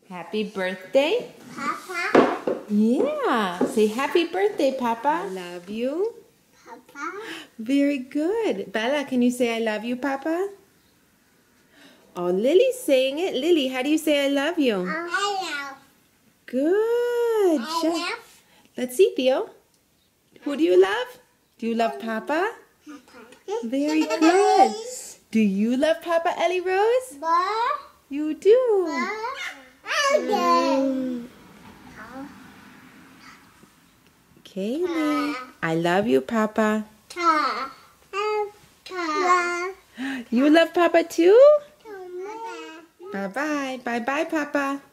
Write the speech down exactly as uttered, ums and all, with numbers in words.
Happy birthday. Papa. Yeah. Say happy birthday, Papa. I love you. Papa. Very good. Bella, can you say I love you, Papa? Oh, Lily's saying it. Lily, how do you say I love you? I love. Good. I job. love. Let's see, Theo. Who do you love? Do you love Papa? Papa. Very good. Do you love Papa, Ellie Rose? Ba. You do. Ba. Okay. Kaylee, I love you, Papa. Ta. Ta. You love Papa too? Ta. Bye-bye. Bye-bye, Papa.